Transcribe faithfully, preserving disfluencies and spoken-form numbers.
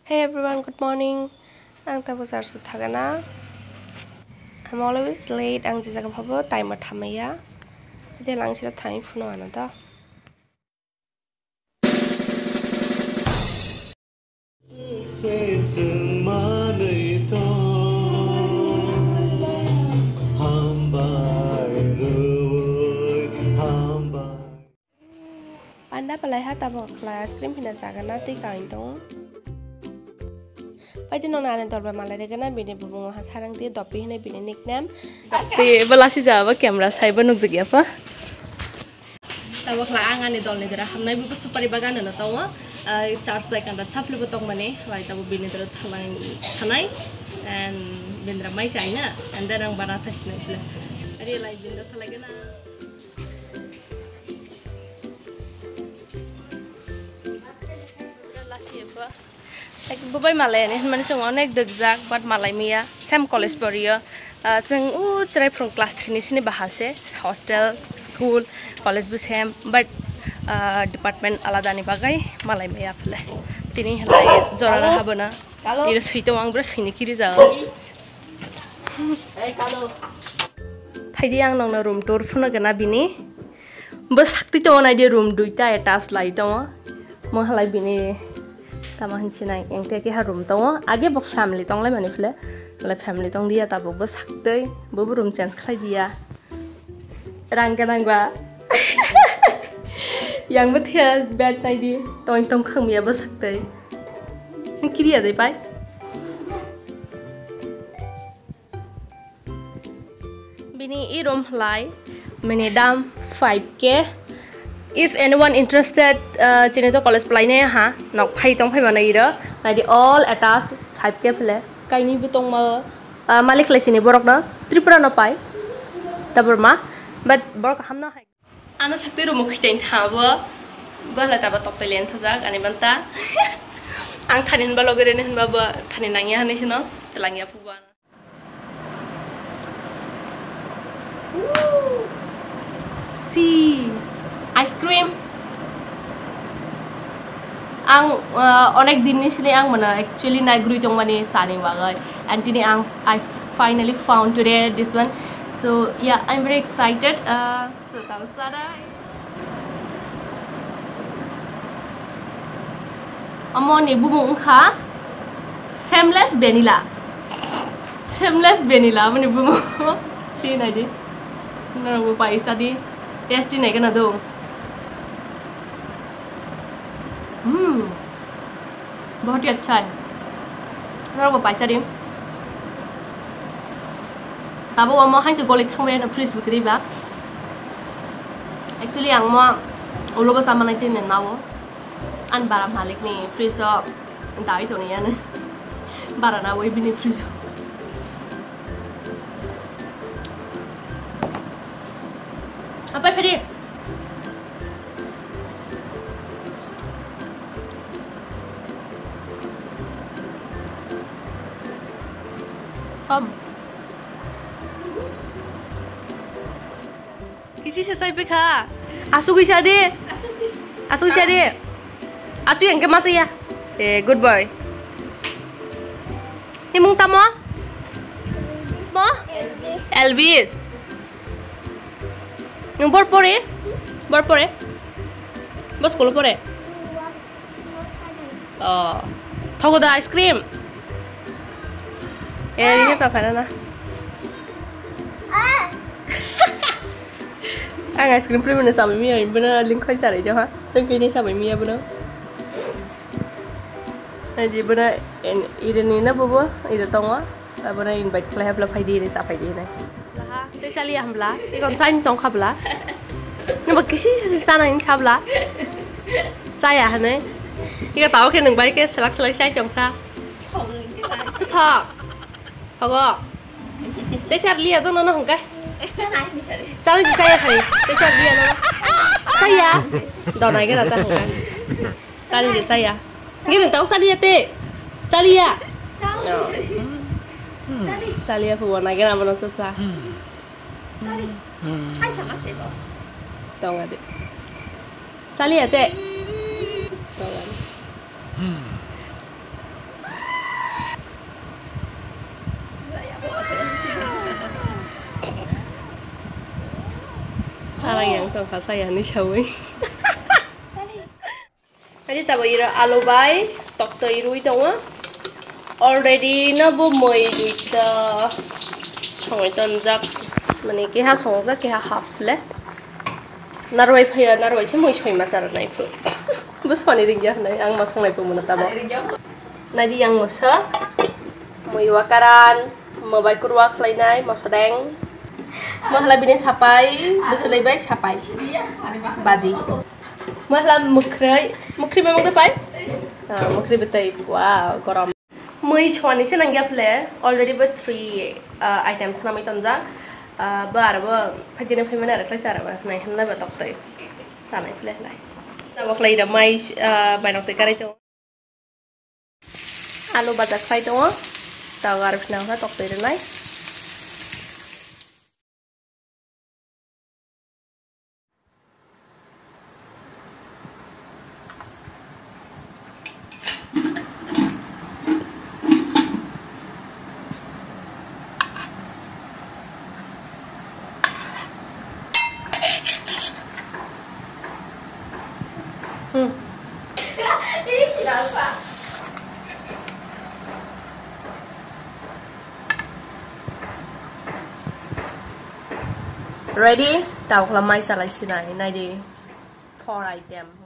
Hey everyone, good morning. Ang tapos arsu thagana. I'm always late. Ang jijaga phabo time ma thamaya. Ide lang sira thai phuno ana da. Panda palai ha tabo ice cream pina sagana ti kain dong. Pwede nong nanin torba malai regana bini bubung ha sarang ti dopi hine bini nickname. Te balasi jawa camera saiba nukjagi apa? Tabo kla angan ni dol ni dera hamnai bu supari bagan na tawa charge like anda chapli botong mane lai tabo bini dera thalai thanai and bindra mai sai na and then ang bara thasna pla ari lai bindra thalai gana lasi apa like bubai malai ni man sung onek degjak but malai mia sam college poriyo sung u chrai from class three ni sini bahase hostel school college bu same but department alada ni bagai malai mia phle tini helai jora habona ira suito ang bra sini kiri ja ei kalo thaidi ang nong na room tour phuna gana bini bas sakti to na dia room duita attach lai to mo halai bini tama hinchina engte ke ha room to age bok family tong lai mani phle lai family tong dia ta bok bas saktai bo room change khlai dia rang ganang ba yang bethia bed nai di toing tong kham ya bas saktai kiri ya dai pai bini i room lai mini dam five k if anyone interested uh, chine to college play ne ha nok phai tong phai manai ra nai di all attached five k phle kaini butong ma uh, malik lai chine borok na tripura no pai tabur ma but borok hamna hai ana sakti room khitain thabo bala taba tok telen thajak ani banta ang thanin balogere ne hanba ba thanin nangya hane sino langya phuba see ice cream ang onek din ni sile ang mana actually na grui tong mani sani bagai and tini ang I finally found today this one so yeah I'm very excited uh so tau sara amon ibu mung kha seamless vanilla seamless vanilla mani bu see na di na bu paisa di tasty nahi kana do हम्म बहुत ही अच्छा है ना वो पैसा dim tabo amo hang to golik thang na freeze bukri ba actually ang mo ulo ba sama nai tin na wo an bara malik ni freeze so dai to ni yan bara na wo bini freeze apa Pare Come. किसी से सही पे खा आसू की शादी आसू की शादी आसू yang ke masa ya eh good boy ni mung tamo mo Elvis Elvis yung bor pore bor pore bos kolo pore oh thogo da ice cream eh ini apa kana na ang ice cream play mana sama mi ai bana link khoi sa rai jo ha sang kai ni sama mi ya bana ai bana ida ni na bobo ida tongwa bana invite khlai habla phai di ni sa phai di na la ha te sali hamla e kon sain tong khabla na ba kisi se sa na in chabla sa ya ha ne ika taw ke nang bai ke selak selak sai chong sa thong tho Hago. Te char lia to no no hong kai. Chao ji sai khai. Te char lia no. Sai ya. Do nai cái là ta hong kai. Sai đi sai ya. Ngi đừng tao sai lia te. Sai lia. Sao? Sai lia phụ nai cái nào nó so sa. Sai đi. Ai sao mà sai bo. Tao ngai đi. Sai lia te. Tao ngai. Sarang yang tong ka saya ni chawi. Jadi tabo ira alu bai tok to irui tonga. Already na bo moi duita songai tonjak mani ki ha songjak ki ha half le. Narwai phaya narwai se moi soi ma sar nai pu. Bus pani ring ya nai ang mas ngai pu mun tabo. Nadi yang mosa moi wakaran mo bai kurwa khlainai mosadeng. Mahla bini sapai, besulai bai sapai. Baji. Mahla mukrai, mukri memang tepai? Ah, mukri betai. Wow, koram. Mui chwani se nanggap le, already but three uh, items namai tonja. Uh, bar ba phajine phimana ra klai sara ba nai hanna ba tok tai. Sanai ple lai. Ta bak lai da mai uh, bai nok te karai to. Alu bajak khai to. Ta gar phna ha tok te lai. Hmm. Ready? Tao lamai salai sinai nai di four item.